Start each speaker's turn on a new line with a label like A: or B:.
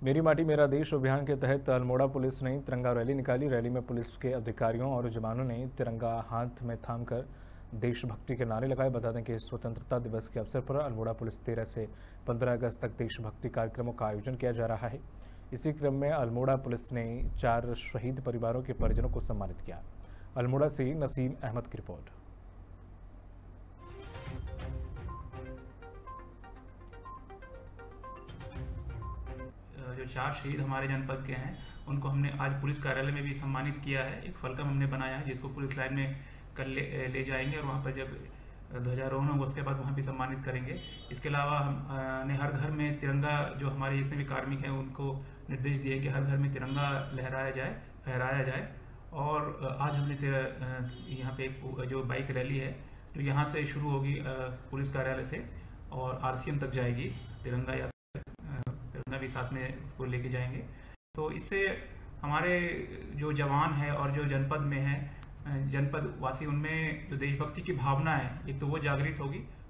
A: मेरी माटी मेरा देश अभियान के तहत अल्मोड़ा पुलिस ने तिरंगा रैली निकाली। रैली में पुलिस के अधिकारियों और जवानों ने तिरंगा हाथ में थामकर देशभक्ति के नारे लगाए। बता दें कि स्वतंत्रता दिवस के अवसर पर अल्मोड़ा पुलिस 13 से 15 अगस्त तक देशभक्ति कार्यक्रमों का आयोजन किया जा रहा है। इसी क्रम में अल्मोड़ा पुलिस ने 4 शहीद परिवारों के परिजनों को सम्मानित किया। अल्मोड़ा से नसीम अहमद की रिपोर्ट।
B: जो 4 शहीद हमारे जनपद के हैं उनको हमने आज पुलिस कार्यालय में भी सम्मानित किया है। एक फलकम हमने बनाया है जिसको पुलिस लाइन में कल ले जाएंगे और वहाँ पर जब ध्वजारोहण होगा उसके बाद वहाँ भी सम्मानित करेंगे। इसके अलावा हमने हर घर में तिरंगा, जो हमारे जितने भी कार्मिक हैं उनको निर्देश दिए कि हर घर में तिरंगा लहराया जाए, फहराया जाए। और आज हमने यहाँ पे एक जो बाइक रैली है जो यहाँ से शुरू होगी पुलिस कार्यालय से और RCM तक जाएगी। तिरंगा भी साथ में उसको लेके जाएंगे। तो इससे हमारे जो जवान है और जो जनपद में है, जनपद वासी, उनमें जो देशभक्ति की भावना है एक तो वो जागृत होगी